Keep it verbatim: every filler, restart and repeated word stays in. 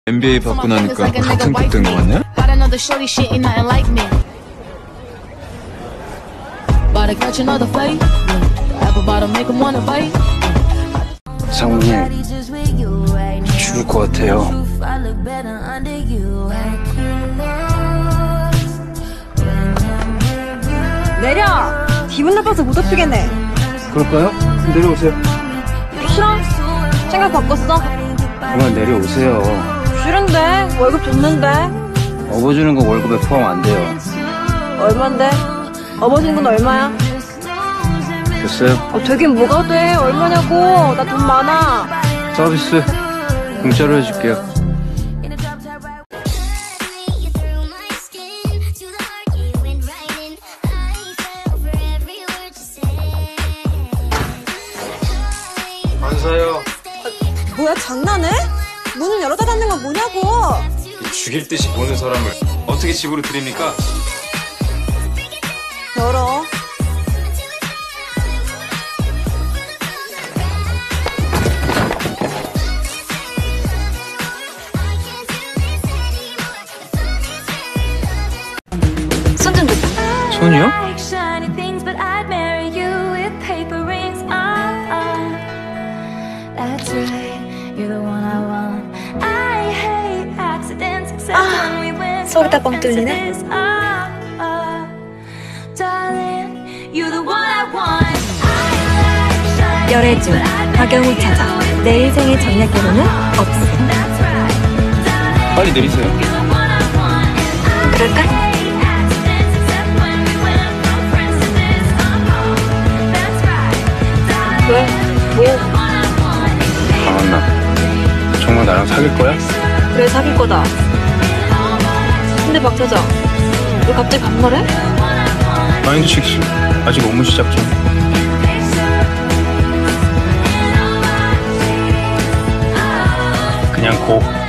엔비에이 받고 나니까 같은 급 된 거 같네? 상훈님, 죽을 것 같아요. 내려! 기분 나빠서 못 업히겠네. 그럴까요? 내려오세요. 싫어? 생각 바꿨어? 그만 내려오세요. 싫은데? 월급 줬는데? 업어주는 거 월급에 포함 안 돼요. 얼만데? 업어준 건 얼마야? 됐어요? 어, 되긴 뭐가 돼? 얼마냐고? 나 돈 많아. 서비스 공짜로 해줄게요. 안 사요. 아, 뭐야, 장난해? 문을 열어 닫는 건 뭐냐고? 죽일 듯이 보는 사람을 어떻게 집으로 들입니까? 열어. 손 좀 줬다. 손이요? 아, 속이 다 뻥 뚫리네. 열애주 박영우 찾아. 내 인생의 전략 결혼은 없어. 빨리 내리세요. 그럴까? 왜? 뭐? 강한나, 정말 나랑 사귈 거야? 그래, 사귈 거다. 근데 박 차장, 왜 갑자기 반말해? 마인드 식스 아직 업무 시작 전. 그냥 고.